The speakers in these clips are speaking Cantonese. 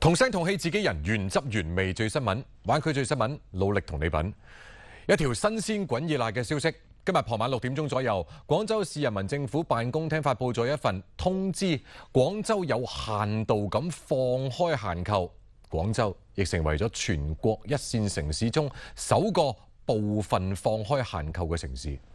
同聲同氣自己人，原汁原味最新聞，玩佢最新聞，努力同你品。一條新鮮滾熱辣嘅消息，今日傍晚6點鐘左右，廣州市人民政府辦公廳發布咗一份通知，廣州有限度咁放開限購，廣州亦成為咗全國一線城市中首個部分放開限購嘅城市。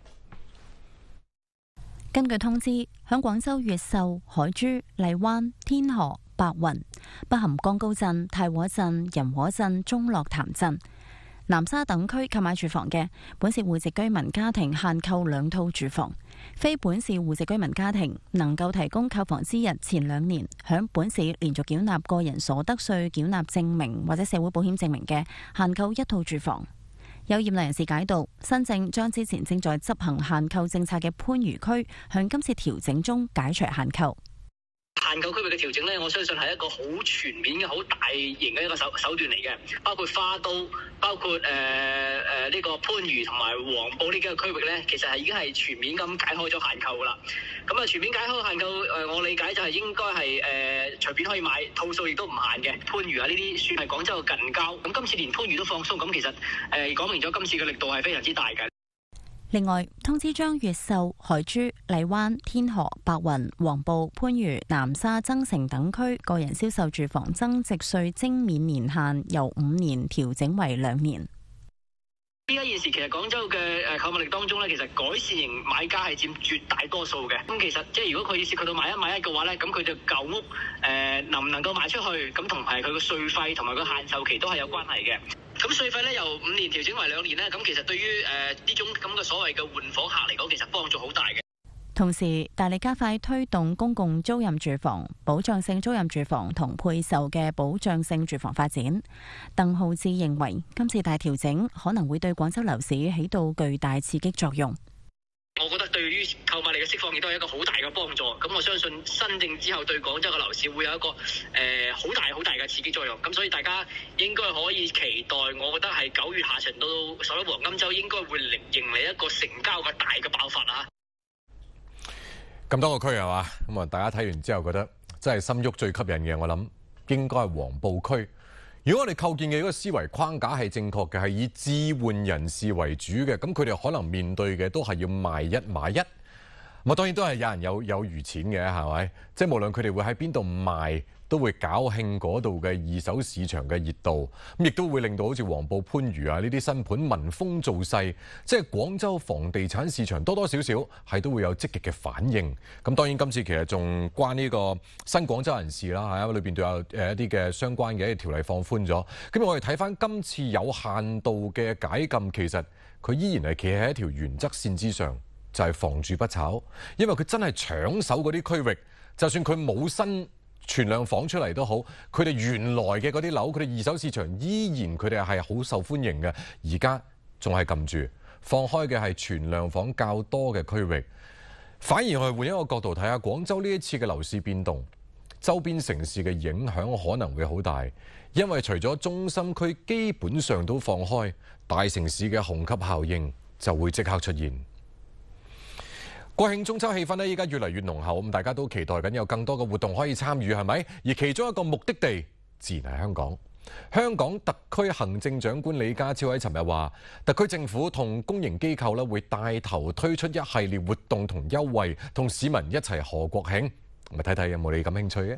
根據通知，響廣州越秀、海珠、荔灣、天河、白雲、北含江高鎮、太和鎮、仁和鎮、中樂潭鎮、南沙等區購買住房嘅，本市戶籍居民家庭限購2套住房；非本市戶籍居民家庭能夠提供購房之日前2年響本市連續繳納個人所得稅繳納證明或者社會保險證明嘅，限購1套住房。有業內人士解讀，新政將之前正在執行限購政策嘅番禺區向今次調整中解除限購。 限購區域嘅調整呢，我相信係一個好全面嘅、好大型嘅一個手段嚟嘅，包括花都、包括呢個番禺同埋黃埔呢幾個區域呢，其實已經係全面咁解開咗限購啦。咁啊，全面解開限購，我理解就係應該係隨便可以買，套數亦都唔限嘅。番禺啊呢啲算係廣州嘅近郊，咁今次連番禺都放鬆，咁其實講明咗今次嘅力度係非常之大嘅。 另外，通知將越秀、海珠、荔灣、天河、白雲、黃埔、番禺、南沙、增城等區個人銷售住房增值稅徵免年限由5年調整為2年。 依家現時其實廣州嘅購物力當中咧，其實改善型買家係佔絕大多數嘅。咁其實即係如果佢涉及到買一嘅話咧，咁佢就舊屋能唔能夠賣出去，咁同埋佢個稅費同埋個限售期都係有關係嘅。咁稅費咧由5年調整為2年咧，咁其實對於呢種咁嘅所謂嘅換房客嚟講，其實幫助好大嘅。 同時，大力加快推動公共租賃住房、保障性租賃住房同配售嘅保障性住房發展。鄧浩志認為，今次大調整可能會對廣州樓市起到巨大刺激作用。 我覺得對於購買力嘅釋放亦都係一個好大嘅幫助。咁我相信新政之後對廣州嘅樓市會有一個好大嘅刺激作用。咁所以大家應該可以期待，我覺得係9月下旬到11黃金週應該會迎嚟一個成交嘅大嘅爆發啊！ 咁多個區係嘛？咁啊，大家睇完之後覺得真係心喐最吸引嘅，我諗應該係黃埔區。如果我哋構建嘅嗰個思維框架係正確嘅，係以置換人士為主嘅，咁佢哋可能面對嘅都係要賣一買一。咁啊，當然都係有人有餘錢嘅，係咪？即係無論佢哋會喺邊度賣，都會搞興嗰度嘅二手市場嘅熱度，咁亦都會令到好似黃埔、番禺啊呢啲新盤聞風造勢，即係廣州房地產市場多多少少係都會有積極嘅反應。咁當然今次其實仲關呢個新廣州人士啦，係裏邊都有一啲嘅相關嘅條例放寬咗。咁我哋睇翻今次有限度嘅解禁，其實佢依然係企喺一條原則線之上，就係房住不炒，因為佢真係搶手嗰啲區域，就算佢冇新存量房出嚟都好，佢哋原來嘅嗰啲樓，佢哋二手市場依然佢哋係好受歡迎嘅。而家仲係撳住放開嘅係存量房較多嘅區域，反而我哋換一個角度睇下廣州呢一次嘅樓市變動，周邊城市嘅影響可能會好大，因為除咗中心區基本上都放開，大城市嘅虹吸效應就會即刻出現。國慶中秋氣氛呢，依家越嚟越濃厚，咁大家都期待緊有更多嘅活動可以參與，係咪？而其中一個目的地自然係香港。香港特區行政長官李家超喺尋日話，特區政府同公營機構呢會帶頭推出一系列活動同優惠，同市民一齊賀國慶。咪睇睇有冇你咁興趣嘅？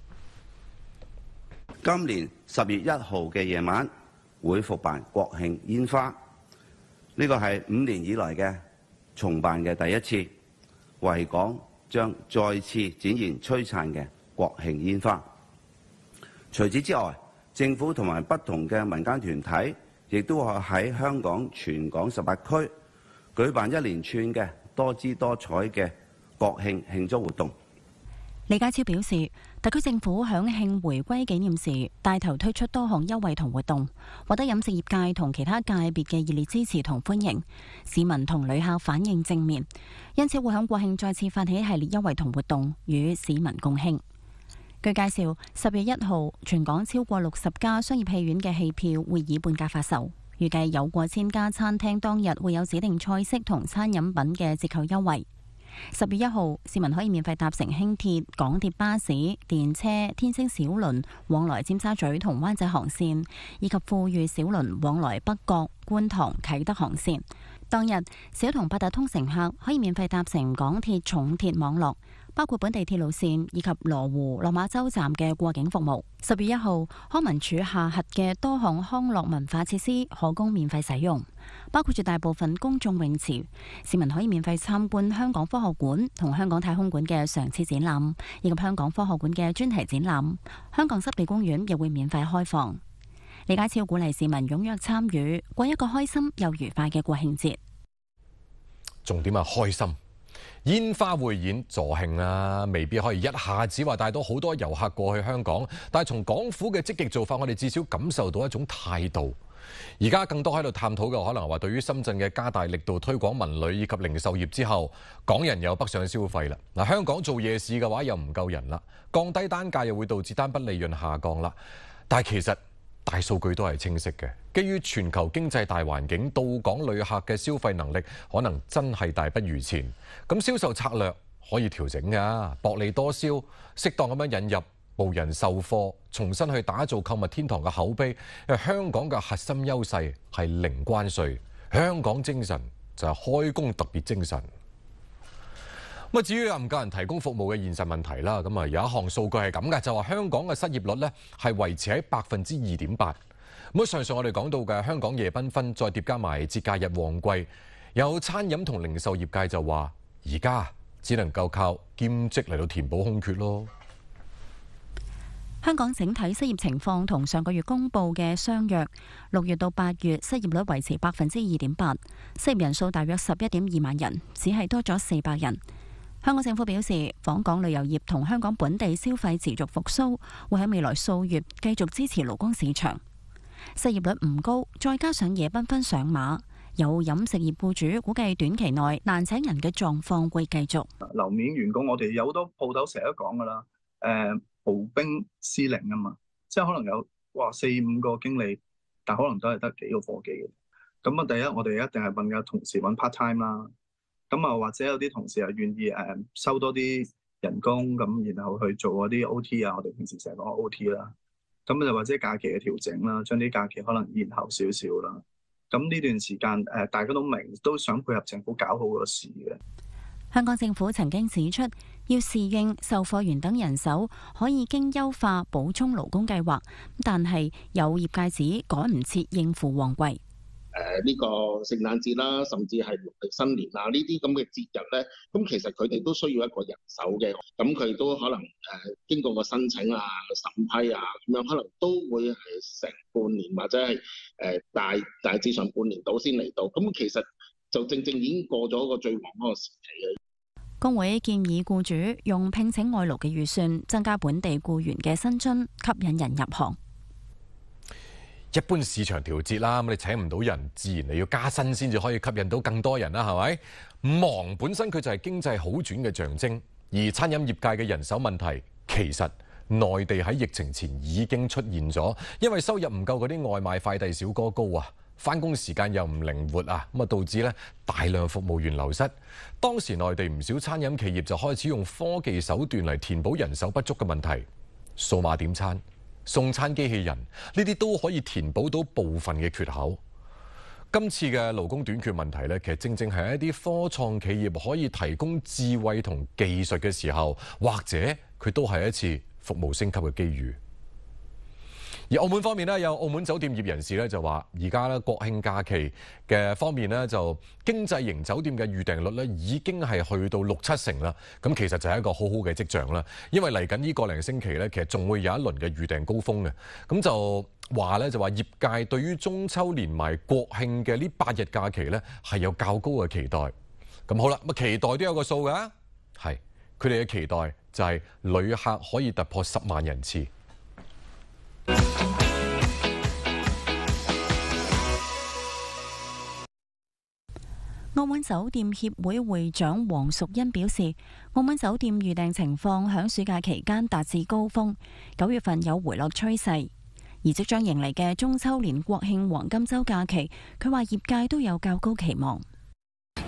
今年10月1號嘅夜晚會復辦國慶煙花，呢個係5年以來嘅重辦嘅第一次。維港將再次展現璀璨嘅國慶煙花。除此之外，政府同埋不同嘅民間團體亦都係喺香港全港18區舉辦一連串嘅多姿多彩嘅國慶慶祝活動。 李家超表示，特區政府響慶回歸紀念時帶頭推出多項優惠同活動，獲得飲食業界同其他界別嘅熱烈支持同歡迎，市民同旅客反應正面，因此會響國慶再次發起一系列優惠同活動，與市民共慶。據介紹，10月1號全港超過60家商業戲院嘅戲票會以半價發售，預計有過千家餐廳當日會有指定菜式同餐飲品嘅折扣優惠。 10月1號，市民可以免費搭乘輕鐵、港鐵巴士、電車、天星小輪往來尖沙咀同灣仔航線，以及富裕小輪往來北角、觀塘、啟德航線。當日，小童八達通乘客可以免費搭乘港鐵重鐵網絡，包括本地鐵路線以及羅湖、落馬洲站嘅過境服務。10月1號，康文署下轄嘅多項康樂文化設施可供免費使用，包括絕大部分公眾泳池。市民可以免費參觀香港科學館同香港太空館嘅常設展覽，以及香港科學館嘅專題展覽。香港濕地公園亦會免費開放。李家超鼓勵市民踴躍參與，過一個開心又愉快嘅國慶節。 重點係開心，煙花匯演助慶啦，未必可以一下子話帶到好多遊客過去香港，但係從港府嘅積極做法，我哋至少感受到一種態度。而家更多喺度探討嘅，可能話對於深圳嘅加大力度推廣文旅以及零售業之後，港人又北上消費啦。嗱，香港做夜市嘅話又唔夠人啦，降低單價又會導致單筆利潤下降啦。但係其實大數據都係清晰嘅，基於全球經濟大環境，到港旅客嘅消費能力可能真係大不如前。咁銷售策略可以調整㗎，薄利多銷，適當咁樣引入無人售貨，重新去打造購物天堂嘅口碑。因為香港嘅核心優勢係零關稅，香港精神就係開工特別精神。咁至於唔夠人提供服務嘅現實問題啦，咁有一項數據係咁嘅，就話香港嘅失業率呢係維持喺2.8%。咁上述我哋講到嘅香港夜繽紛，再疊加埋節假日旺季，有餐飲同零售業界就話，而家只能夠靠兼職嚟到填補空缺咯。 香港整體失業情況同上個月公佈嘅相若，6月到8月失業率維持2.8%，失業人數大約11.2萬人，只係多咗400人。香港政府表示，訪港旅遊業同香港本地消費持續復甦，會喺未來數月繼續支持勞工市場。失業率唔高，再加上夜繽紛上馬，有飲食業僱主估計短期內難請人嘅狀況會繼續。 樓面員工，我哋有好多鋪頭成日都講噶啦，步兵司令啊嘛，即係可能有4-5個經理，但可能都係得幾個夥計嘅。咁啊，第一我哋一定係問嘅同事揾 part time 啦。咁啊，或者有啲同事係願意收多啲人工，咁然後去做嗰啲 OT 啊，我哋平時成日講 OT 啦。咁就或者假期嘅調整啦，將啲假期可能延後少少啦。咁呢段時間大家都明，都想配合政府搞好個市嘅。 香港政府曾經指出，要侍應、售貨員等人手可以經優化補充勞工計劃，但係有業界指趕唔切應付旺季。 呢個聖誕節啦，甚至係農曆新年啊，呢啲咁嘅節日咧，咁其實佢哋都需要一個人手嘅，咁佢都可能經過個申請啊、審批啊，咁樣可能都會係成半年或者係大致上半年到先嚟到，咁其實就正正已經過咗個最旺嗰個時期嘅。 工會建議僱主用聘請外勞嘅預算，增加本地僱員嘅薪津，吸引人入行。 一般市場調節啦，咁你請唔到人，自然你要加薪先至可以吸引到更多人啦，係咪？忙本身佢就係經濟好轉嘅象徵，而餐飲業界嘅人手問題，其實內地喺疫情前已經出現咗，因為收入唔夠嗰啲外賣快遞小哥高啊，返工時間又唔靈活啊，咁啊導致咧大量服務員流失。當時內地唔少餐飲企業就開始用科技手段嚟填補人手不足嘅問題，數碼點餐、送餐機器人呢啲都可以填補到部分嘅缺口。今次嘅勞工短缺問題咧，其實正正係一啲科創企業可以提供智慧同技術嘅時候，或者佢都係一次服務升級嘅機遇。而澳門方面咧，有澳門酒店業人士咧就話，而家咧國慶假期嘅方面咧，就經濟型酒店嘅預訂率咧已經係去到6-7成啦。咁其實就係一個好好嘅跡象啦。因為嚟緊呢個零星期咧，其實仲會有一輪嘅預訂高峰嘅。咁就話業界對於中秋連埋國慶嘅呢8日假期咧係有較高嘅期待。咁好啦，咁期待都有個數㗎，係佢哋嘅期待就係旅客可以突破10萬人次。 澳門酒店協會會長黃淑欣表示，澳門酒店預訂情況響暑假期間達至高峰，9月份有回落趨勢。而即將迎嚟嘅中秋連國慶黃金週假期，佢話業界都有較高期望。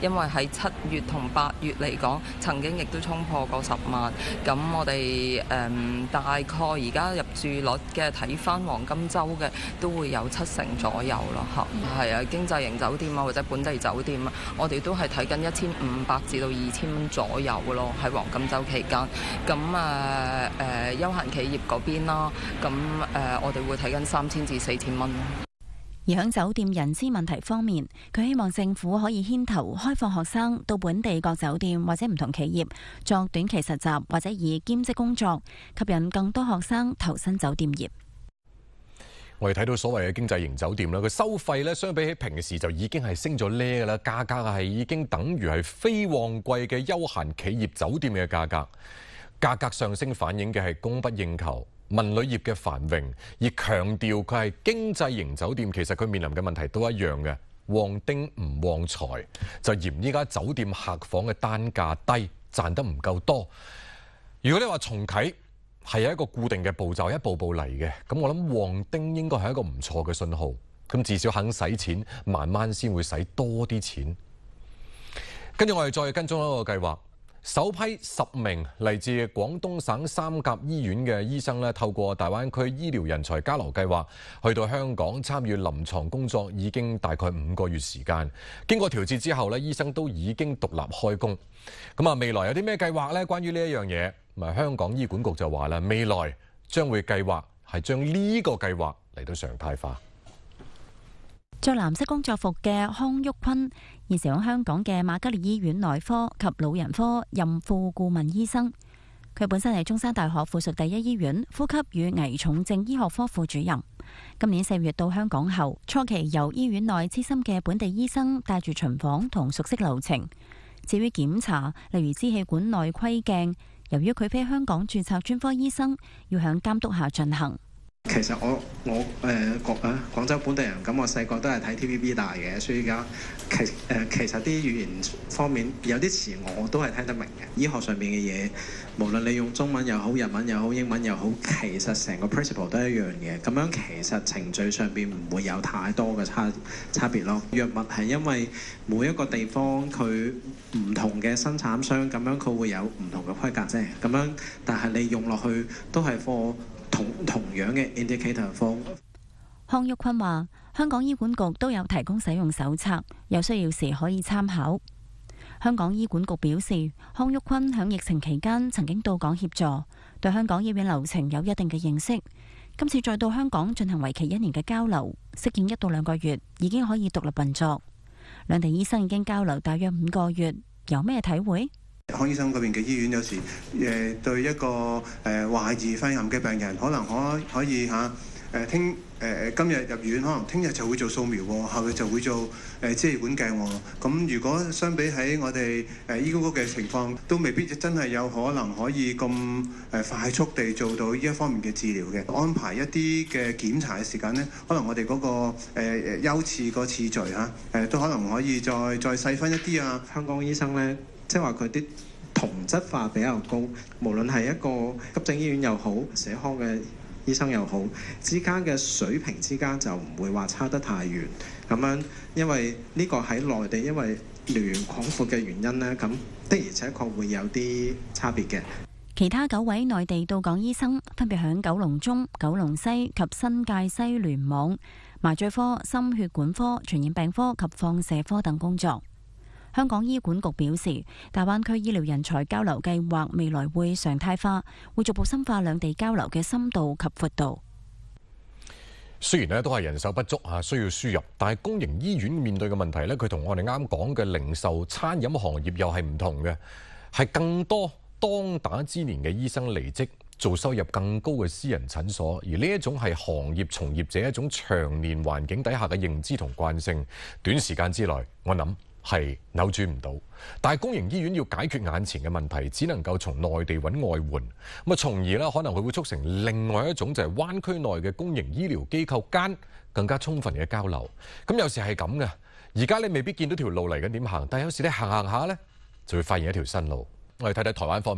因為喺7月同8月嚟講，曾經亦都衝破過10萬。咁我哋大概而家入住率嘅睇返黃金週嘅都會有70%左右咯，係啊，經濟型酒店啊或者本地酒店啊，我哋都係睇緊1500至到2000蚊左右咯，喺黃金週期間。咁休閒企業嗰邊啦，咁我哋會睇緊3000至4000蚊。 而喺酒店人資問題方面，佢希望政府可以牽頭開放學生到本地各酒店或者唔同企業作短期實習或者以兼職工作，吸引更多學生投身酒店業。 我哋睇到所謂嘅經濟型酒店啦，佢收費咧相比起平時就已經係升咗呢㗎啦，價格係已經等於係非旺季嘅休閒企業酒店嘅價格。價格上升反映嘅係供不應求。文旅業嘅繁榮，而強調佢係經濟型酒店，其實佢面臨嘅問題都一樣嘅，旺丁唔旺財，就嫌依家酒店客房嘅單價低，賺得唔夠多。如果你話重啟係有一個固定嘅步驟，一步步嚟嘅，咁我諗旺丁應該係一個唔錯嘅信號，咁至少肯使錢，慢慢先會使多啲錢。跟住我哋再跟蹤一個計劃。首批10名嚟自廣東省三甲醫院嘅醫生咧，透過大灣區醫療人才交流計劃去到香港參與臨床工作，已經大概5個月時間。經過調節之後咧，醫生都已經獨立開工。咁啊，未來有啲咩計劃呢？關於呢一樣嘢，咁香港醫管局就話啦，未來將會計劃係將呢個計劃嚟到常態化。 着藍色工作服嘅康旭坤，現時喺香港嘅瑪嘉烈醫院內科及老人科任副顧問醫生。佢本身係中山大學附屬第一醫院呼吸與危重症醫學科副主任。今年4月到香港後，初期由醫院內資深嘅本地醫生帶住巡訪同熟悉流程。至於檢查，例如支氣管內窺鏡，由於佢非香港註冊專科醫生，要喺監督下進行。 其實廣州本地人，咁我細個都係睇 TVB 大嘅，所以而家其實啲語言方面有啲詞我都係聽得明嘅。醫學上面嘅嘢，無論你用中文又好、日文又好、英文又好，其實成個 principle 都一樣嘅。咁樣其實程序上邊唔會有太多嘅差別咯。藥物係因為每一個地方佢唔同嘅生產商，咁樣佢會有唔同嘅規格啫。咁樣，但係你用落去都係貨。同樣嘅 indicator 方。 康旭坤話：香港醫管局都有提供使用手冊，有需要時可以參考。香港醫管局表示，康旭坤響疫情期間曾經到港協助，對香港醫院流程有一定嘅認識。今次再到香港進行為期1年嘅交流，適應1到2個月，已經可以獨立運作。兩地醫生已經交流大約5個月，有咩體會？ 康醫生嗰邊嘅醫院有時對一個懷疑肺癌嘅病人，可能可以今日入院，可能聽日就會做掃描喎，後日就會做支氣管鏡喎。咁如果相比喺我哋醫管局嘅情況，都未必真係有可能可以咁快速地做到呢一方面嘅治療嘅。安排一啲嘅檢查嘅時間呢，可能我哋嗰個優次個次序都可能可以再細分一啲啊。 香港醫生呢，即係話佢啲同質化比較高，無論係一個急症醫院又好，社康嘅醫生又好，之間嘅水平之間就唔會話差得太遠咁樣，因為呢個喺內地，因為療源廣闊嘅原因呢，咁的而且確會有啲差別嘅。 其他9位內地到港醫生分別響九龍中、九龍西及新界西聯網麻醉科、心血管科、傳染病科及放射科等工作。香港醫管局表示，大灣區醫療人才交流計劃未來會常態化，會逐步深化兩地交流嘅深度及闊度。 雖然都係人手不足需要輸入，但係公營醫院面對嘅問題佢同我哋啱講嘅零售餐飲行業又係唔同嘅，係更多當打之年嘅醫生離職，做收入更高嘅私人診所，而呢一種係行業從業者一種長年環境底下嘅認知同慣性，短時間之內我諗係扭轉唔到，但係公營醫院要解決眼前嘅問題，只能夠從內地揾外援，咁從而可能佢會促成另外一種就係灣區內嘅公營醫療機構間更加充分嘅交流。咁有時係咁嘅，而家你未必見到條路嚟緊點行，但係有時你行下呢，就會發現一條新路。我哋睇睇台灣方面，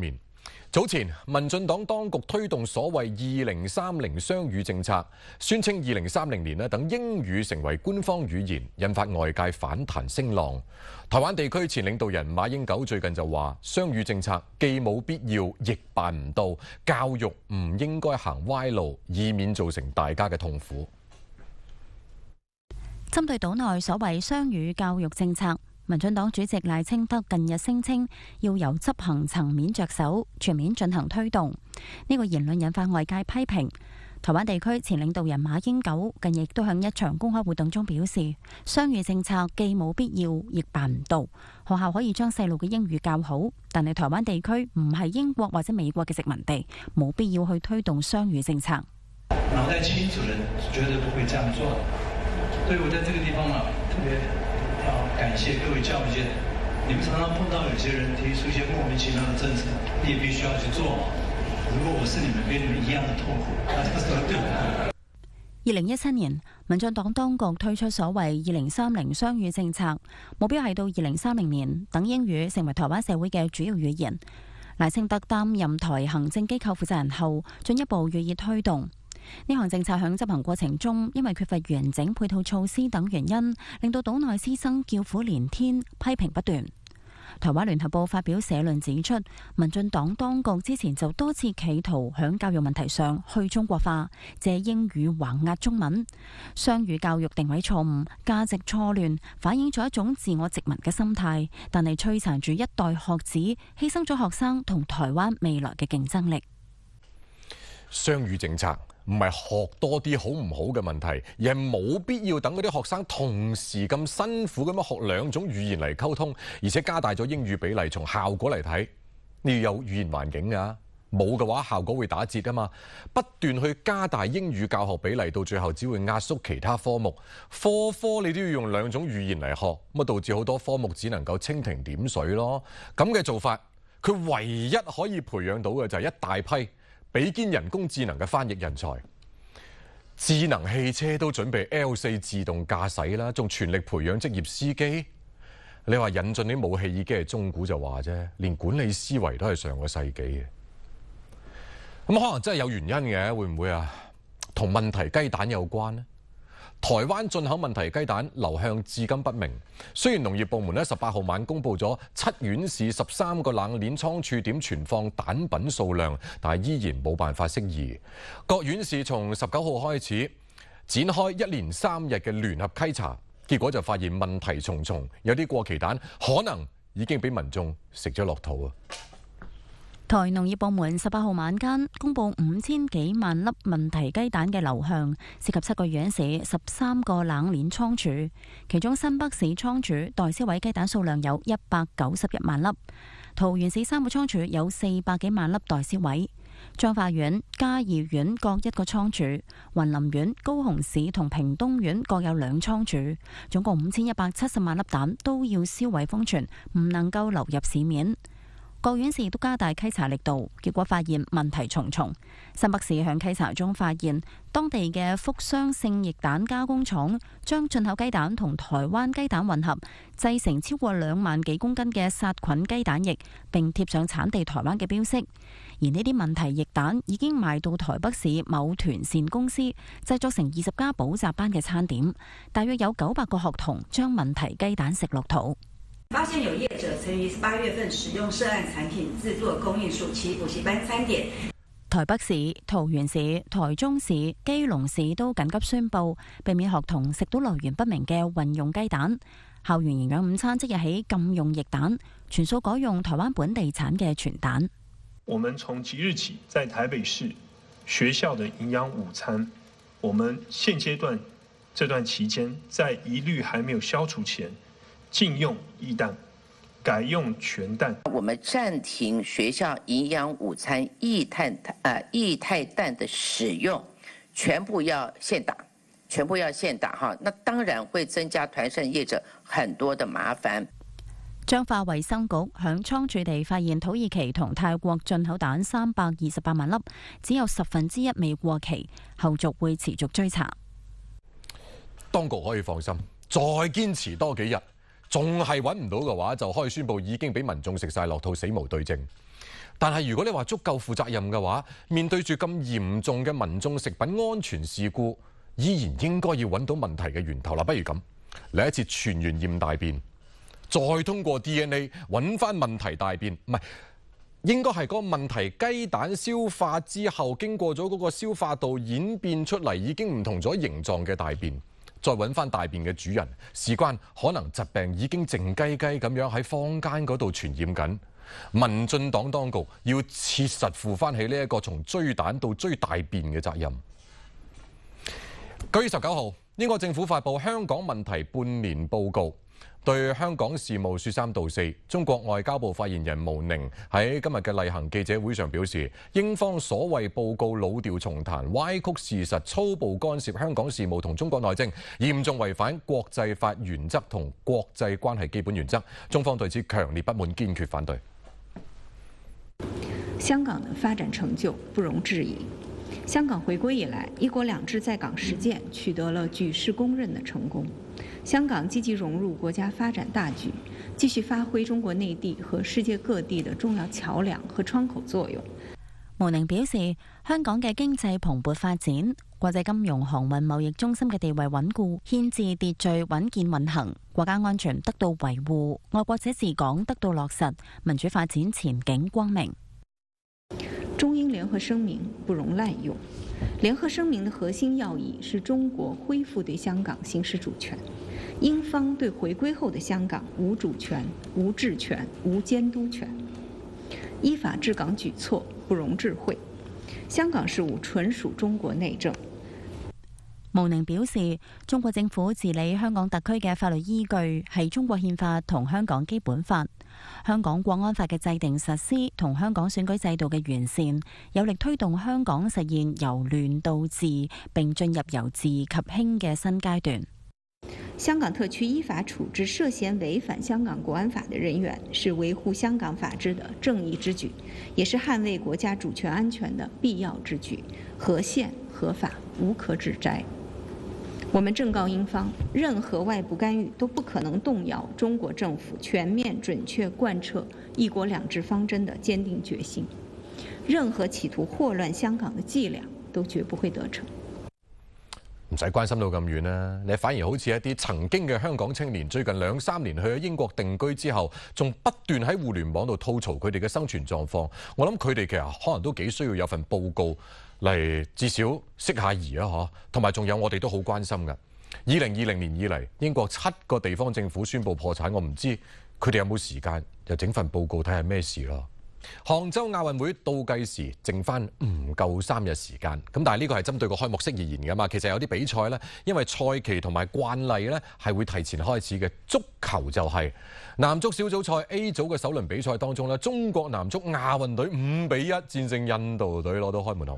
早前，民進黨當局推動所謂2030雙語政策，宣稱2030年等英語成為官方語言，引發外界反彈聲浪。台灣地區前領導人馬英九最近就話，雙語政策既冇必要，亦辦唔到，教育唔應該行歪路，以免造成大家嘅痛苦。 針對島內所謂雙語教育政策，民進黨主席賴清德近日聲稱要由執行層面着手，全面進行推動。呢個言論引發外界批評。台灣地區前領導人馬英九近日亦都向一場公開活動中表示，雙語政策既冇必要，亦辦唔到。學校可以將細路嘅英語教好，但係台灣地區唔係英國或者美國嘅殖民地，冇必要去推動雙語政策。 腦袋清楚人絕對不會這樣做。所以我在這個地方特別要感謝各位教育界，你們常常碰到有些人提出一些莫名其妙的政策，你也必須要去做。如果我是你們，跟你們一樣的痛苦，那就對不對 ？2017年，民進黨當局推出所謂2030雙語政策，目標係到2030年等英語成為台灣社會嘅主要語言。賴清德擔任台行政機構負責人後，進一步予以推動。呢項政策響執行過程中，因為缺乏完整配套措施等原因，令到島內師生叫苦連天，批評不斷。台灣聯合報發表社論指出，民進黨當局之前就多次企圖響教育問題上去中國化，借英語橫壓中文。雙語教育定位錯誤，價值錯亂，反映咗一種自我殖民嘅心態，但係摧殘住一代學子，犧牲咗學生同台灣未來嘅競爭力。 雙語政策唔係學多啲好唔好嘅問題，而係冇必要等嗰啲學生同時咁辛苦咁樣學兩種語言嚟溝通，而且加大咗英語比例。從效果嚟睇，你要有語言環境㗎，冇嘅話效果會打折啊嘛。不斷去加大英語教學比例，到最後只會壓縮其他科目，科科你都要用兩種語言嚟學，咁啊導致好多科目只能夠蜻蜓點水咯。咁嘅做法，佢唯一可以培養到嘅就係一大批比肩人工智能嘅翻譯人才，智能汽車都準備 L4 自動駕駛啦，仲全力培養職業司機。你話引進啲武器已經係中古就話啫，連管理思維都係上個世紀嘅。咁可能真係有原因嘅，會唔會啊？同問題雞蛋有關呢？台灣進口問題雞蛋流向至今不明。雖然農業部門喺18號晚公布咗7縣市13個冷鏈倉儲點存放蛋品數量，但係依然冇辦法適宜。各縣市從19號開始展開1連3日嘅聯合稽查，結果就發現問題重重，有啲過期蛋可能已經俾民眾食咗落肚啊！ 台農業部門18號晚間公布5000幾萬粒問題雞蛋嘅流向，涉及7個縣市13個冷鏈倉儲，其中新北市倉儲待銷毀雞蛋數量有191萬粒，桃園市3個倉儲有400幾萬粒待銷毀，彰化縣、嘉義縣各1個倉儲，雲林縣、高雄市同屏東縣各有2倉儲，總共5170萬粒蛋都要銷毀封存，唔能夠流入市面。各縣市亦都加大稽查力度，結果發現問題重重。新北市向稽查中發現，當地嘅福商聖液蛋加工廠將進口雞蛋同台灣雞蛋混合，製成超過2萬幾公斤嘅殺菌雞蛋液，並貼上產地台灣嘅標識。而呢啲問題液蛋已經賣到台北市某團膳公司，製作成20家補習班嘅餐點，大約有900個學童將問題雞蛋食落肚。 發現有業者曾於8月份使用涉案產品製作供應暑期補習班餐點。 台北市、桃園市、台中市、基隆市都緊急宣布，避免學童食到來源不明嘅混用雞蛋。校園營養午餐即日起禁用液蛋，全數改用台灣本地產嘅全蛋。 我們從即日起，在台北市學校的營養午餐，我們現階段這段期間，在疑慮還沒有消除前，禁用液蛋，改用全蛋。 我們暫停學校營養午餐液態蛋的使用，全部要限打哈。那當然會增加團膳業者很多的麻煩。 彰化衛生局響倉儲地發現土耳其同泰國進口蛋328萬粒，只有1/10未過期，後續會持續追查。 當局可以放心，再堅持多幾日，仲係揾唔到嘅話，就可以宣布已經俾民眾食晒落肚，死無對證。 但係如果你話足夠負責任嘅話，面對住咁嚴重嘅民眾食品安全事故，依然應該要揾到問題嘅源頭啦。不如咁，嚟一次全員驗大便，再通過 DNA 揾翻問題大便，唔係應該係嗰個問題雞蛋消化之後，經過咗嗰個消化道演變出嚟已經唔同咗形狀嘅大便，再揾翻大便嘅主人，事關可能疾病已經靜雞雞咁樣喺坊間嗰度傳染緊。民進黨當局要切實負翻起呢一個從追蛋到追大便嘅責任。9月19號，英國政府發布香港問題半年報告，對香港事務説三道四。中國外交部發言人毛寧喺今日嘅例行記者會上表示，英方所謂報告老調重彈、歪曲事實、粗暴干涉香港事務同中國內政，嚴重違反國際法原則同國際關係基本原則。中方對此強烈不滿，堅決反對。 香港的發展成就不容置疑。香港回歸以來，一國兩制在港實踐取得了舉世公認的成功。香港積極融入國家發展大局，繼續發揮中國內地和世界各地的重要橋梁和窗口作用。 毛寧表示，香港嘅經濟蓬勃發展，國際金融航運貿易中心嘅地位穩固，憲制秩序穩健運行，國家安全得到維護，愛國者治港得到落實，民主發展前景光明。 中英聯合聲明不容濫用。聯合聲明的核心要義是中國恢復對香港行使主權，英方對回歸後的香港無主權、無治權、無監督權，依法治港舉措不容置喙。香港事務純屬中國內政。 毛寧表示，中國政府治理香港特區嘅法律依據係中國憲法同香港基本法。香港國安法嘅制定實施同香港選舉制度嘅完善，有力推動香港實現由亂到治，並進入由治及興嘅新階段。 香港特區依法處置涉嫌違反香港國安法的人員，是維護香港法治的正義之舉，也是捍衛國家主權安全的必要之舉，合憲合法，無可指摘。我們正告英方，任何外部干預都不可能動搖中國政府全面準確貫徹一國兩制方針的堅定決心。任何企圖禍亂香港的伎倆都絕不會得逞。 唔使關心到咁遠啦，你反而好似一啲曾經嘅香港青年，最近2、3年去咗英國定居之後，仲不斷喺互聯網度吐槽佢哋嘅生存狀況。我諗佢哋其實可能都幾需要有份報告嚟，至少釋下疑啊！嗬，同埋仲有我哋都好關心㗎。2020年以嚟，英國7個地方政府宣布破產，我唔知佢哋有冇時間又整份報告睇下咩事咯。杭州亞運會倒計時剩翻唔夠3日時間，咁但係呢個係針對個開幕式而言㗎嘛。其實有啲比賽呢，因為賽期同埋慣例呢係會提前開始嘅。足球就係男足小組賽 A 組嘅首輪比賽當中呢，中國男足亞運隊5-1戰勝印度隊，攞到開門紅。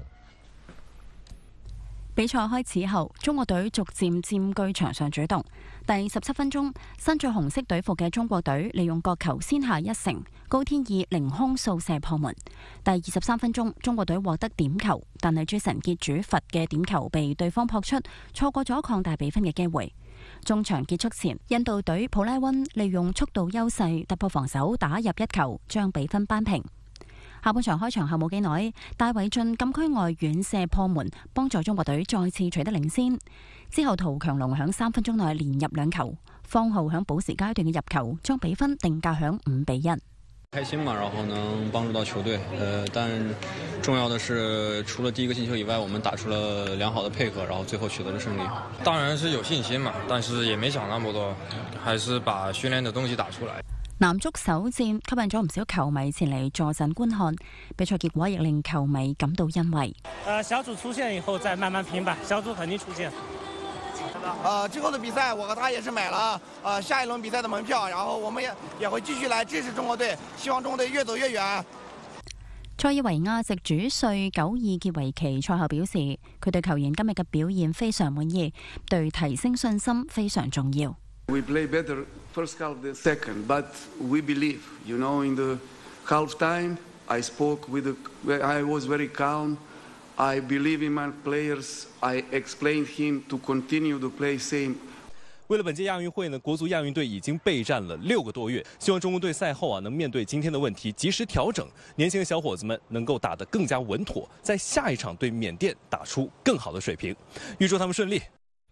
比賽開始後，中國隊逐漸佔據場上主動。第17分鐘，身着紅色隊服嘅中國隊利用角球先下一城，高天意凌空掃射破門。第23分鐘，中國隊獲得點球，但係朱晨傑主罰嘅點球被對方撲出，錯過咗擴大比分嘅機會。中場結束前，印度隊普拉溫利用速度優勢突破防守，打入一球，將比分扳平。下半場開場後冇幾耐，戴偉浚禁區外遠射破門，幫助中國隊再次取得領先。之後陶強龍響3分鐘內連入2球，方浩響補時階段嘅入球，將比分定格響5-1。 開心嘛，然後能幫助到球隊，但重要的是，除了第一個進球以外，我們打出了良好的配合，然後最後取得了勝利。 當然是有信心嘛，但是也沒想那麼多，還是把訓練的東西打出來。 男足首戰吸引咗唔少球迷前嚟坐鎮觀看，比賽結果亦令球迷感到欣慰。 小組出線以後再慢慢拼吧，小組肯定出線。 之後的比賽我和他也是買了下一輪比賽的門票，然後我們也會繼續來支持中國隊，希望中國隊越走越遠。 塞爾維亞籍主帥久爾傑維奇賽後表示，佢對球員今日嘅表現非常滿意，對提升信心非常重要。 We play better first half than second, but we believe, you know, in the half time, I spoke with I was very calm. I believe in my players. I explained him to continue to play same. 为了本届亚运会呢，国足亚运队已经备战了6个多月，希望中国队赛后能面对今天的问题及时调整，年轻的小伙子们能够打得更加稳妥，在下一场对缅甸打出更好的水平，预祝他们順利。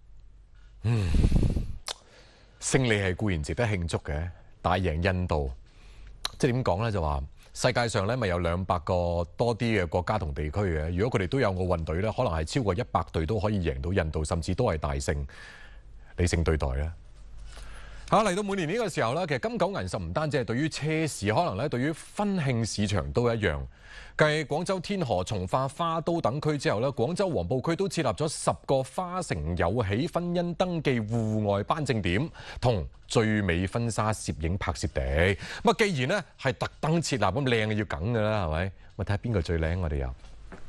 勝利係固然值得慶祝嘅，但係贏印度，即係點講咧？就話世界上咧咪有200個多啲嘅國家同地區嘅，如果佢哋都有奧運隊咧，可能係超過100隊都可以贏到印度，甚至都係大勝。理性對待啦。嚟到每年呢個時候咧，其實金九銀十唔單止係對於車市，可能咧對於婚慶市場都一樣。繼廣州天河、從化、花都等區之後咧，廣州黃埔區都設立咗10個花城有喜婚姻登記戶外頒證點同最美婚紗攝影拍攝地。咁啊，既然咧係特登設立，咁靚要梗㗎啦，係咪？咁睇下邊個最靚，我哋又。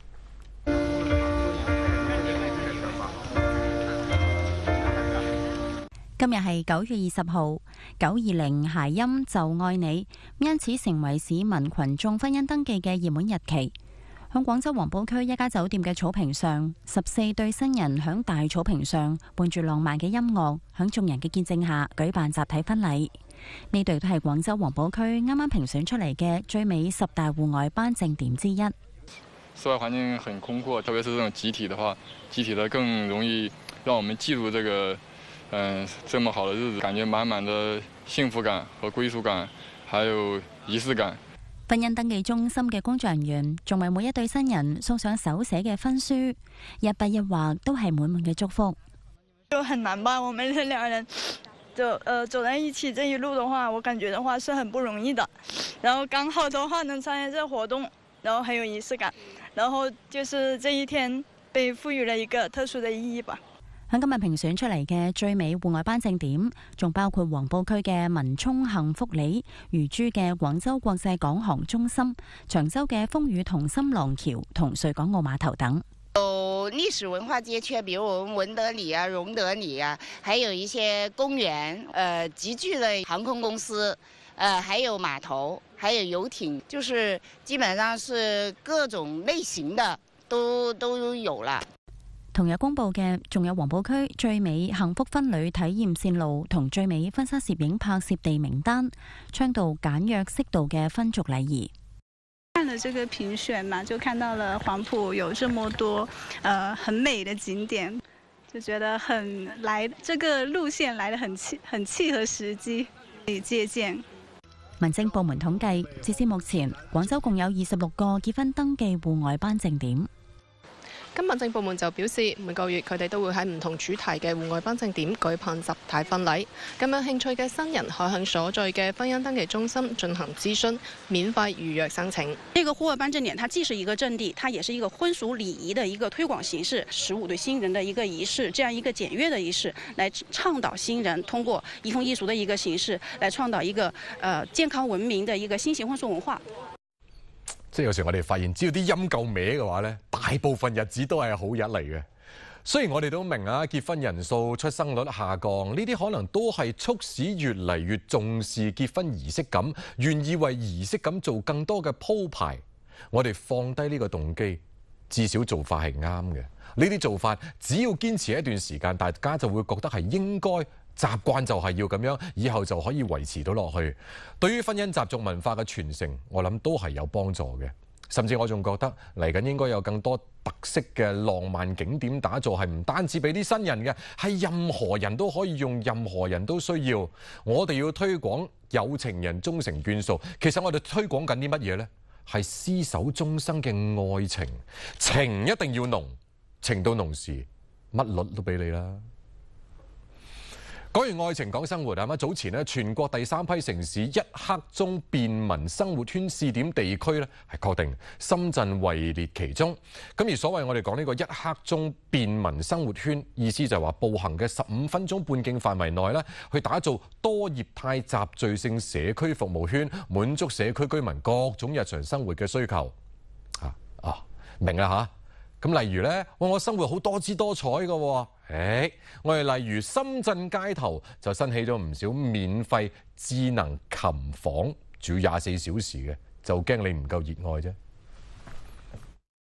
今日係9月20號，920諧音就愛你，因此成為市民群眾婚姻登記嘅熱門日期。響廣州黃埔區一家酒店嘅草坪上，14對新人響大草坪上伴住浪漫嘅音樂，響眾人嘅見證下舉辦集體婚禮。呢對都係廣州黃埔區啱啱評選出嚟嘅最美10大戶外頒證點之一。 室外環境很空闊，特別是這種集體的話，集體的更容易讓我們記住這個。這麼好的日子，感覺滿滿的幸福感和歸屬感，還有儀式感。 婚姻登記中心嘅工作人員仲為每一對新人送上手寫嘅婚書，一筆一畫都係滿滿嘅祝福。 就很難吧，我們這兩人走在一起這一路的話，我感覺的話是很不容易的。然後剛好的話能參加這個活動，然後很有儀式感，然後就是這一天被賦予了一個特殊的意義吧。 喺今日評選出嚟嘅最美戶外頒證點，仲包括黃埔區嘅文沖幸福里、漁珠嘅廣州國際港航中心、長洲嘅風雨同心廊橋同穗港澳碼頭等。 有歷史文化街區，比如我們文德里啊、榮德里啊，還有一些公園，集聚了航空公司，還有碼頭，還有遊艇，就是基本上是各種類型的都有了。 同日公佈嘅仲有黃埔區最美幸福婚旅體驗線路同最美婚紗攝影拍攝地名單，倡導簡約適度嘅婚俗禮儀。 看了這個評選嘛，就看到了黃埔有這麼多很美的景點，就覺得這個路線來得很契合實際，可以借鑑。 民政部門統計，截至目前，廣州共有26個結婚登記戶外頒證點。 咁民政部門就表示，每個月佢哋都會喺唔同主題嘅戶外頒證點舉辦集體婚禮。咁有興趣嘅新人可向所在嘅婚姻登記中心進行諮詢，免費預約申請。 這個戶外頒證點，它既是一個證地，它也是一個婚俗禮儀的一個推廣形式，15對新人的一個儀式，這樣一個簡約的儀式，來倡導新人通過移風易俗的一個形式，來創造一個健康文明的一個新型婚俗文化。 即係有時我哋發現，只要啲音夠歪嘅話咧，大部分日子都係好日嚟嘅。雖然我哋都明啊，結婚人數、出生率下降，呢啲可能都係促使越嚟越重視結婚儀式感，願意為儀式感做更多嘅鋪排。我哋放低呢個動機，至少做法係啱嘅。呢啲做法只要堅持一段時間，大家就會覺得係應該。習慣就係要咁樣，以後就可以維持到落去。對於婚姻習俗文化嘅傳承，我諗都係有幫助嘅。甚至我仲覺得嚟緊應該有更多特色嘅浪漫景點打造，係唔單止俾啲新人嘅，係任何人都可以用，任何人都需要。我哋要推廣有情人終成眷屬，其實我哋推廣緊啲乜嘢呢？係廝守終生嘅愛情，情一定要濃，情到濃時，乜律都俾你啦。講完愛情講生活啊！咁早前咧，全國第3批城市一刻鐘便民生活圈試點地區咧係確定，深圳位列其中。咁而所謂我哋講呢個一刻鐘便民生活圈，意思就係話步行嘅15分鐘半徑範圍內咧，去打造多業態集聚性社區服務圈，滿足社區居民各種日常生活嘅需求。明啦嚇。咁例如咧，我生活好多姿多彩嘅喎。我哋例如深圳街頭就新起咗唔少免費智能琴房，仲要24小時嘅，就驚你唔夠熱愛啫。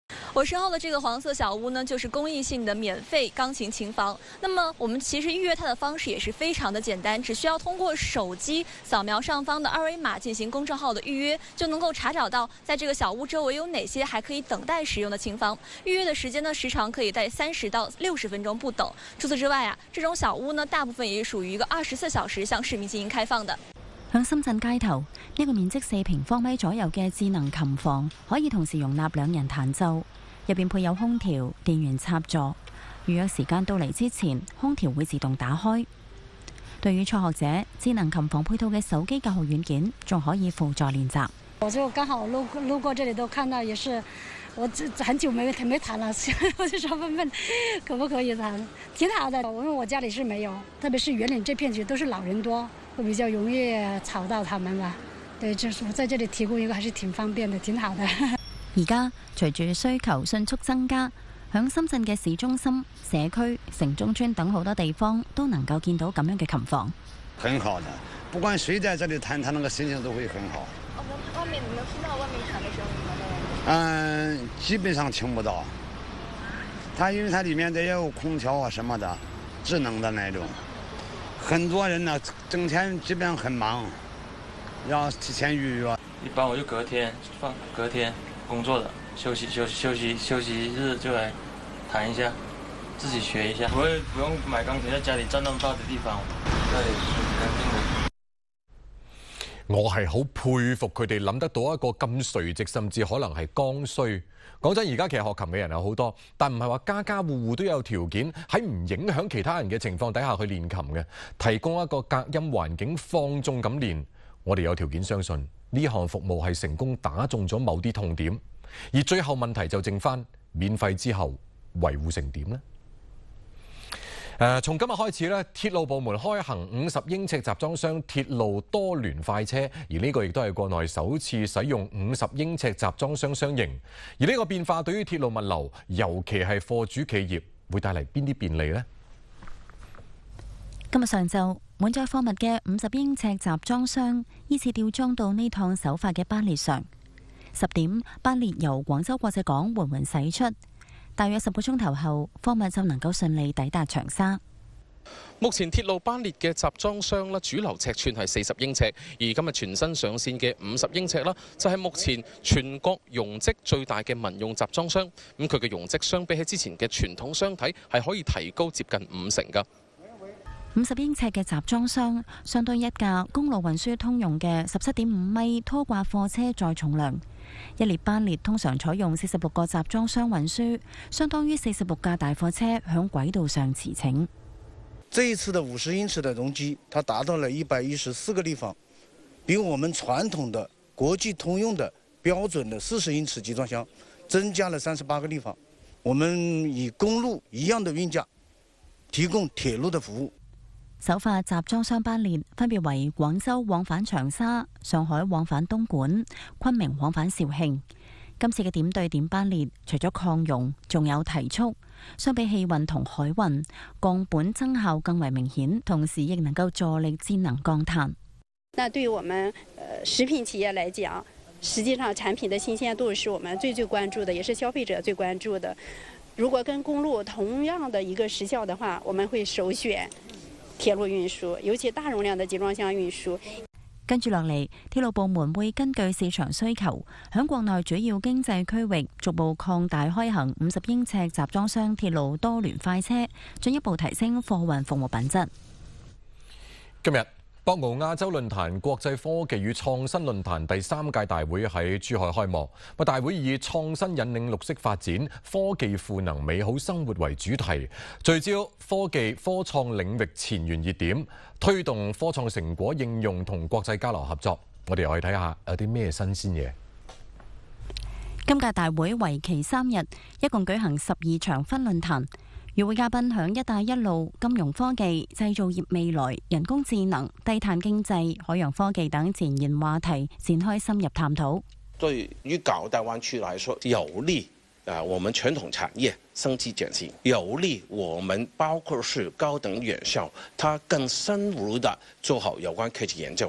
我身后的这个黄色小屋呢，就是公益性的免费钢琴琴房。那么我们其实预约它的方式也是非常的简单，只需要通过手机扫描上方的二维码进行公众号的预约，就能够查找到在这个小屋周围有哪些还可以等待使用的琴房。预约的时间呢，時長可以在30到60分鐘不等。除此之外啊，這種小屋呢，大部分也屬於一個24小時向市民進行開放的。 響深圳街頭，呢個面積4平方米左右嘅智能琴房，可以同時容納2人彈奏，入邊配有空調、電源插座。預約時間到嚟之前，空調會自動打開。對於初學者，智能琴房配套嘅手機教學軟件仲可以輔助練習。 我就剛好路過這裡都看到，也是我很久沒彈了，我就說問問可不可以彈，挺好的。因為我家裡是沒有，特別是園林這片區都是老人多，會比較容易吵到他們吧。對，就是我在這裡提供一個還是挺方便的，挺好的。 而家隨住需求迅速增加，響深圳嘅市中心、社區、城中村等好多地方都能夠見到咁樣嘅琴房。 很好的，不管誰在這裡彈，他那個心情都會很好。 外面你能聽到外面彈的聲音嗎？ 基本上聽不到。它因為它裡面得有空調啊什麼的，智能的那種。很多人呢，整天基本上很忙，要提前預約。 一般我就隔天工作的，休息日就來彈一下，自己學一下，不用買鋼琴，在家裡佔那麼大的地方，那裡乾淨的。 我係好佩服佢哋諗得到一個咁垂直，甚至可能係剛需。講真，而家其實學琴嘅人有好多，但唔係話家家戶戶都有條件喺唔影響其他人嘅情況底下去練琴嘅，提供一個隔音環境放縱咁練。我哋有條件相信呢項服務係成功打中咗某啲痛點，而最後問題就剩返免費之後維護成點呢？從今日開始咧，鐵路部門開行50英尺集裝箱鐵路多聯快車，而呢個亦都係國內首次使用50英尺集裝箱雙型。而呢個變化對於鐵路物流，尤其係貨主企業，會帶嚟邊啲便利呢？ 今日上晝，滿載貨物嘅50英尺集裝箱依次吊裝到呢趟首發嘅班列上。10點，班列由廣州國際港緩緩駛出。大約10個鐘頭後，貨物就能夠順利抵達長沙。 目前鐵路班列嘅集裝箱主流尺寸係40英尺，而今日全新上線嘅50英尺就係目前全國容積最大嘅民用集裝箱。咁佢嘅容積相比起之前嘅傳統箱體係可以提高接近50成㗎。 50英尺嘅集裝箱相當於一架公路運輸通用嘅17.5米拖掛貨車載重量。一列班列通常採用46個集裝箱運輸，相當於46架大貨車響軌道上馳騁。 這一次的50英尺的容積，它達到了114個立方，比我們傳統的國際通用的標準的40英尺集裝箱增加了38個立方。我們以公路一樣的運價，提供鐵路的服務。 首發集裝箱班列分別為廣州往返長沙、上海往返東莞、昆明往返肇慶。今次嘅點對點班列，除咗抗容，仲有提速。相比氣運同海運，降本增效更為明顯，同時亦能夠助力節能降碳。 那對於我們食品企業來講，實際上產品的新鮮度是我們最關注的，也是消費者最關注的。如果跟公路同樣的一個時效的話，我們會首選鐵路運輸，尤其大容量的集裝箱運輸。 跟住落嚟，鐵路部門會根據市場需求，響國內主要經濟區域逐步擴大開行50英尺集裝箱鐵路多聯快車，進一步提升貨運服務品質。 今日博鰲亞洲論壇國際科技與創新論壇第3屆大會喺珠海開幕。大會以創新引領綠色發展、科技賦能美好生活為主題，聚焦科技科創領域前沿熱點，推動科創成果應用同國際交流合作。我哋又去睇下有啲咩新鮮嘢。 今屆大會為期3日，一共舉行12場分論壇。與會嘉賓響一帶一路、金融科技、製造業未來、人工智能、低碳經濟、海洋科技等前沿話題展開深入探討。 對於港澳大灣區來說，有利我們傳統產業升級轉型，有利我們包括是高等院校，它更深入地做好有關科技研究，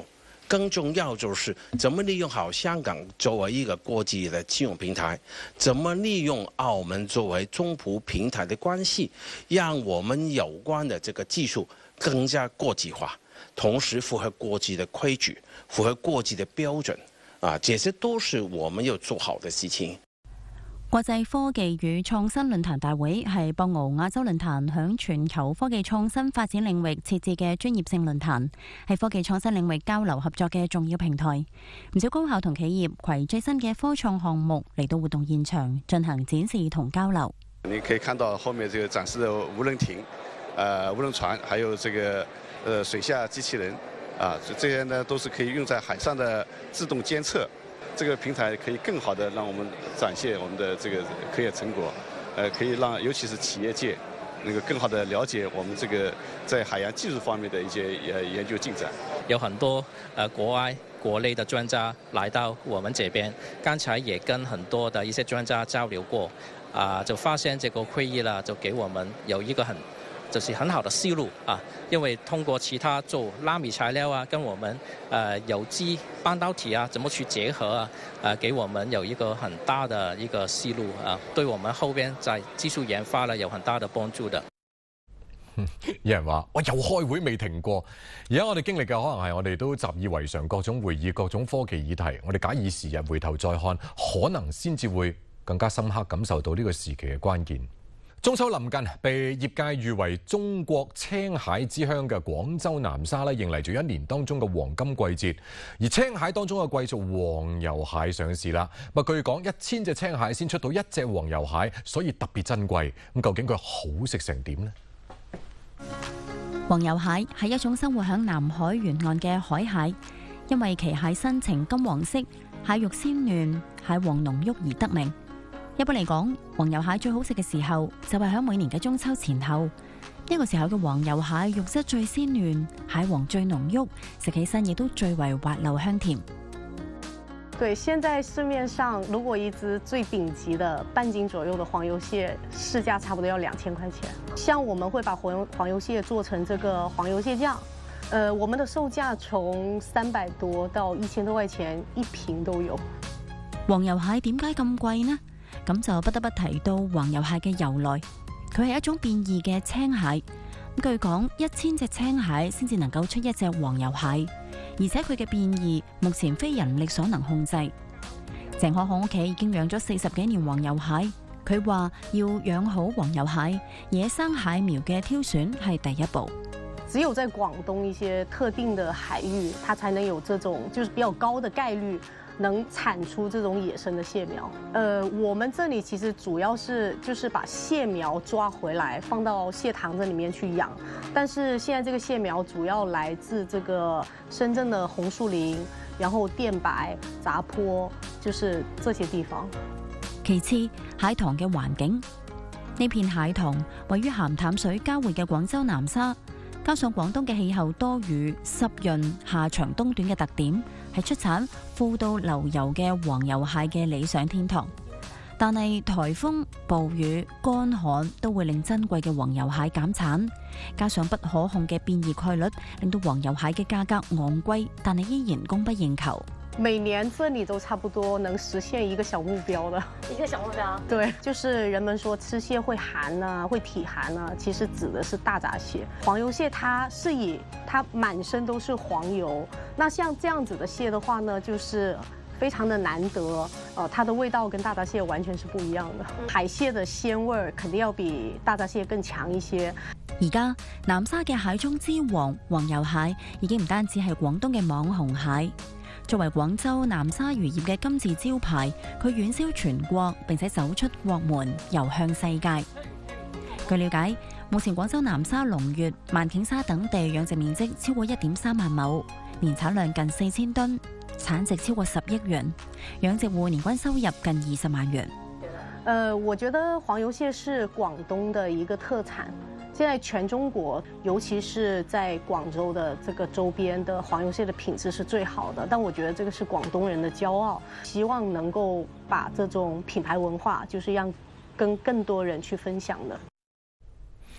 更重要就是怎么利用好香港作为一个国际的金融平台，怎么利用澳门作为中葡平台的关系，让我们有关的这个技術更加國際化，同時符合國際的規矩，符合國際的標準啊，這些都是我們要做好的事情。 國際科技與創新論壇大會係博鰲亞洲論壇響全球科技創新發展領域設置嘅專業性論壇，係科技創新領域交流合作嘅重要平台。唔少高校同企業攜最新嘅科創項目嚟到活動現場進行展示同交流。 你可以看到後面這個展示的無人艇、無人船，還有這個水下機器人啊，這些呢都是可以用在海上的自動監測。這個平台可以更好的讓我們展現我們的這個科研成果，可以讓尤其是企業界能夠更好的了解我們這個在海洋技術方面的一些研究進展。 有很多國外國內的專家來到我們這邊，剛才也跟很多的一些專家交流過，就發現這個會議啦，就給我們有一個就是很好的思路啊，因為通過其他做納米材料啊，跟我們有機半導體啊，怎麼去結合啊，給我們有一個很大的一個思路啊，對我們後邊在技術研發呢有很大的幫助的。 有人話：我又開會未停過。而家我哋經歷嘅可能係我哋都習以為常，各種會議、各種科技議題，我哋假以時日回頭再看，可能先至會更加深刻感受到呢個時期嘅關鍵。中秋臨近，被業界譽為中國青蟹之鄉嘅廣州南沙咧，迎嚟住一年當中嘅黃金季節。而青蟹當中嘅貴族黃油蟹上市啦。據講1000隻青蟹先出到1隻黃油蟹，所以特別珍貴。咁究竟佢好食成點呢？ 黃油蟹係一種生活響南海沿岸嘅海蟹，因為其蟹身呈金黃色，蟹肉鮮嫩，蟹黃濃郁而得名。一般嚟講，黃油蟹最好食嘅時候就係喺每年嘅中秋前後。呢個時候嘅黃油蟹肉質最鮮嫩，蟹黃最濃郁，食起身亦都最為滑溜香甜。 對，現在市面上如果一隻最頂級的半斤左右的黃油蟹，市價差不多要2000塊錢。像我們會把黃油蟹做成這個黃油蟹醬，我們的售價從300多到1000多塊錢一瓶都有。 黃油蟹點解咁貴呢？咁就不得不提到黃油蟹嘅由來，佢係一種變異嘅青蟹。據講1000隻青蟹先至能夠出1隻黃油蟹，而且佢嘅變異目前非人力所能控制。鄭可可屋企已經養咗40幾年黃油蟹，佢話要養好黃油蟹，野生蟹苗嘅挑選係第一步。 只有在廣東一些特定的海域，它才能有這種就是比較高的概率能產出這種野生的蟹苗。我們這裡其實主要是就是把蟹苗抓回來，放到蟹塘這裡面去養。但是現在這個蟹苗主要來自這個深圳的紅樹林，然後電白、閘坡，就是這些地方。 其次，蟹塘嘅環境，呢片蟹塘位於鹹淡水交匯嘅廣州南沙。加上廣東嘅氣候多雨、濕潤、夏長冬短嘅特點，係出產富到流油嘅黃油蟹嘅理想天堂。但係颱風、暴雨、乾旱都會令珍貴嘅黃油蟹減產，加上不可控嘅變異概率，令到黃油蟹嘅價格昂貴，但係依然供不應求。 每年這裡都差不多能實現一個小目標的。一個小目標？對，就是人們說吃蟹會寒啊，會體寒啊，其實指的是大閘蟹。黃油蟹它是以它滿身都是黃油，那像這樣子的蟹的話呢，就是非常的難得，它的味道跟大閘蟹完全是不一樣的。海蟹的鮮味肯定要比大閘蟹更強一些。 而家南沙嘅蟹中之王黃油蟹已經唔單止係廣東嘅網紅蟹。作為廣州南沙漁業嘅金字招牌，佢遠銷全國，並且走出國門，遊向世界。據了解，目前廣州南沙、龍悅、萬頃沙等地養殖面積超過1.3萬畝，年產量近4000噸，產值超過10億元，養殖戶年均收入近20萬元。 我覺得黃油蟹是廣東的一個特產。現在全中國，尤其是在廣州的這個周邊的黃油蟹的品質是最好的，但我覺得這個是廣東人的驕傲，希望能夠把這種品牌文化，就是讓跟更多人去分享的。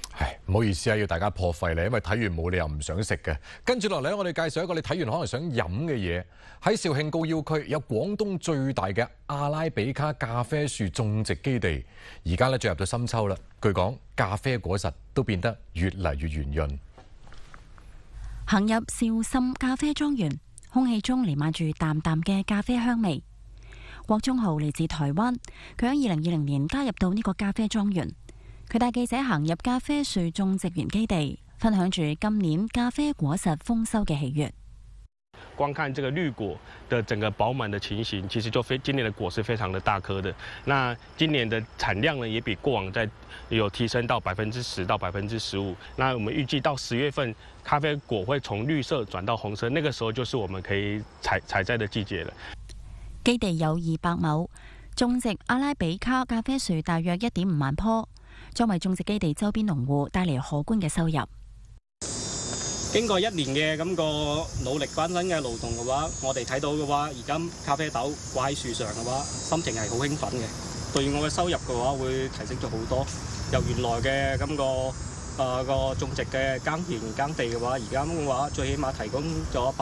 唔好意思啊，要大家破費咧，因為睇完冇理由唔想食嘅。跟住落嚟，我哋介紹一個你睇完可能想飲嘅嘢。喺肇慶高要區有廣東最大嘅阿拉比卡咖啡樹種植基地，而家咧進入到深秋啦。據講，咖啡果實都變得越嚟越圓潤。 行入紹琛咖啡莊園，空氣中彌漫住淡淡嘅咖啡香味。郭忠豪嚟自台灣，佢喺2020年加入到呢個咖啡莊園。佢帶記者行入咖啡樹種植園基地，分享住今年咖啡果實豐收嘅喜悅。 光看這個綠果的整個飽滿的情形，其實就今年的果是非常的大顆的。那今年的產量呢，也比過往有提升到10%到15%。那我們預計到10月份，咖啡果會從綠色轉到紅色，那個時候就是我們可以採摘的季節了。 基地有200畝，種植阿拉比卡咖啡樹大約1.5萬棵，將為種植基地周邊農戶帶嚟可觀嘅收入。 經過1年嘅咁個努力艱辛嘅勞動嘅話，我哋睇到嘅話，而家咖啡豆掛喺樹上嘅話，心情係好興奮嘅。對我嘅收入嘅話，會提升咗好多。由原來嘅咁個種植嘅耕田耕地嘅話，而家嘅話最起碼提供咗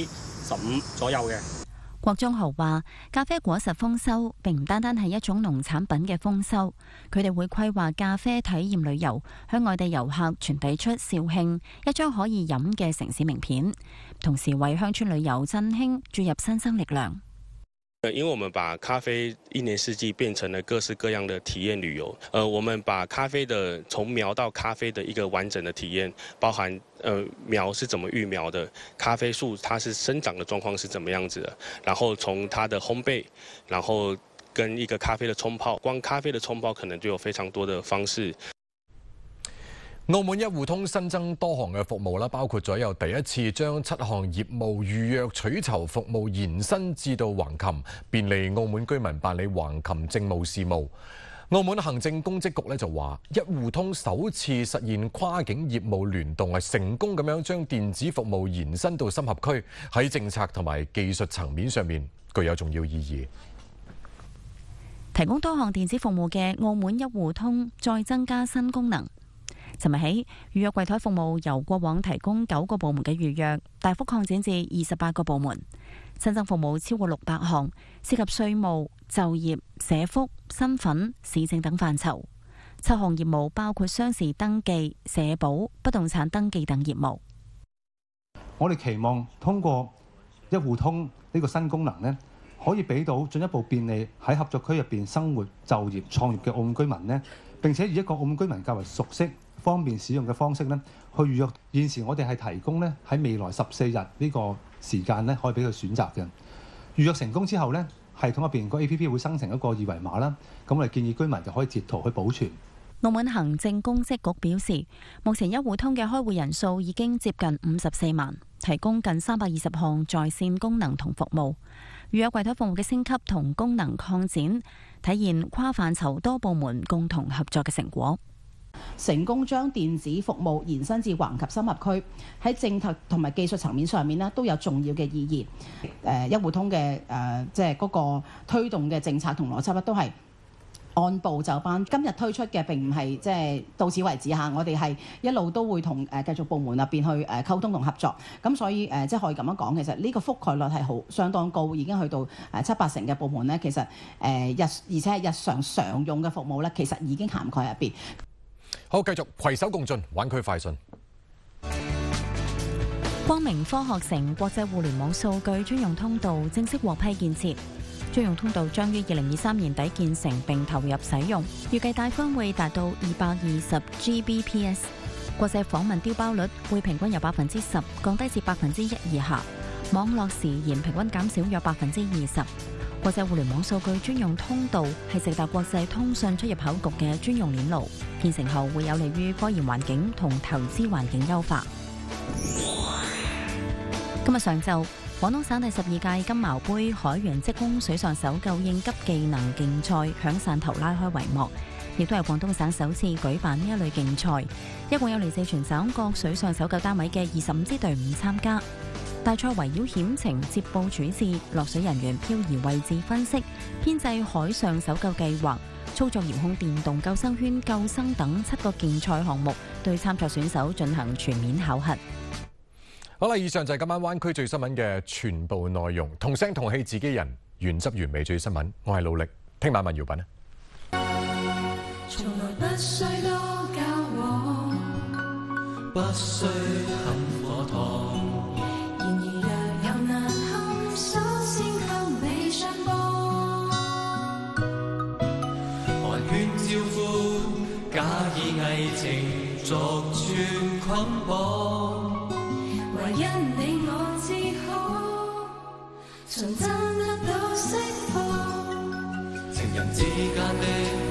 15%左右嘅。 郭忠豪話：咖啡果實豐收並唔單單係一種農產品嘅豐收，佢哋會規劃咖啡體驗旅遊，向外地遊客傳遞出肇慶一張可以飲嘅城市名片，同時為鄉村旅遊振興注入新生力量。 因為我們把咖啡一年四季變成了各式各樣的體驗旅遊。我們把咖啡的從苗到咖啡的一個完整的體驗，包含苗是怎麼育苗的，咖啡樹它是生長的狀況是怎麼樣子的，然後從它的烘焙，然後跟一個咖啡的沖泡，光咖啡的沖泡可能就有非常多的方式。 澳門一戶通新增多項嘅服務啦，包括咗有第一次將7項業務預約取籌服務延伸至到橫琴，便利澳門居民辦理橫琴政務事務。澳門行政公職局咧就話，一戶通首次實現跨境業務聯動，係成功咁樣將電子服務延伸到深合區，喺政策同埋技術層面上面具有重要意義。 提供多項電子服務嘅澳門一戶通再增加新功能。尋日起，預約櫃台服務由過往提供9個部門嘅預約，大幅擴展至28個部門，新增服務超過600項，涉及稅務、就業、社福、身份、市政等範疇。7項業務包括商事登記、社保、不動產登記等業務。 我哋期望通過一戶通呢個新功能呢，可以俾到進一步便利喺合作區入邊生活、就業、創業嘅澳門居民呢，並且以一個澳門居民較為熟悉、方便使用嘅方式咧，去預約。現時我哋係提供咧喺未來14日呢個時間咧，可以俾佢選擇嘅。預約成功之後咧，系統入邊個 APP 會生成一個二維碼啦。咁我哋建議居民就可以截圖去保存。 澳門行政公職局表示，目前一戶通嘅開戶人數已經接近54萬，提供近320項在線功能同服務。預約櫃台服務嘅升級同功能擴展，體現跨範疇多部門共同合作嘅成果。 成功將電子服務延伸至橫及深合區，喺政策同埋技術層面上面呢都有重要嘅意義。一戶通嘅即係嗰個推動嘅政策同邏輯都係按部就班。今日推出嘅並唔係即係到此為止嚇，我哋係一路都會同繼續部門入邊去溝通同合作。咁所以即係可以咁樣講，其實呢個覆蓋率係好相當高，已經去到7-8成嘅部門呢。其實而且係日常常用嘅服務呢，其實已經涵蓋入邊。 好，繼續攜手共進，灣區快訊。 光明科學城國際互聯網數據專用通道正式獲批建設，專用通道將於2023年底建成並投入使用，預計帶寬會達到220 Gbps， 國際訪問丟包率會平均由10%降低至1%以下，網絡時延平均減少約20%。國際互聯網數據專用通道係直達國際通訊出入口局嘅專用鏈路，建成後會有利於科研環境同投資環境優化。今日上晝，廣東省第12屆金茅杯海洋職工水上搜救應急技能競賽響汕頭拉開帷幕，亦都係廣東省首次舉辦呢一類競賽，一共有嚟自全省各水上搜救單位嘅25支隊伍參加。大賽圍繞險情、接報處置、落水人員漂移位置分析、編製海上搜救計劃、 操作遙控電動救生圈、救生等7個競賽項目，對參賽選手進行全面考核。 好啦，以上就係今晚灣區最新聞嘅全部內容。同聲同氣自己人，原汁原味最新聞。我係努力，聽晚問姚品啊。 從來不需多交往，不需很火燙。然而若有難堪，首先給你相幫。寒暄招呼，假以偽情逐寸捆綁。唯因你我只可純真得到釋放，情人之間的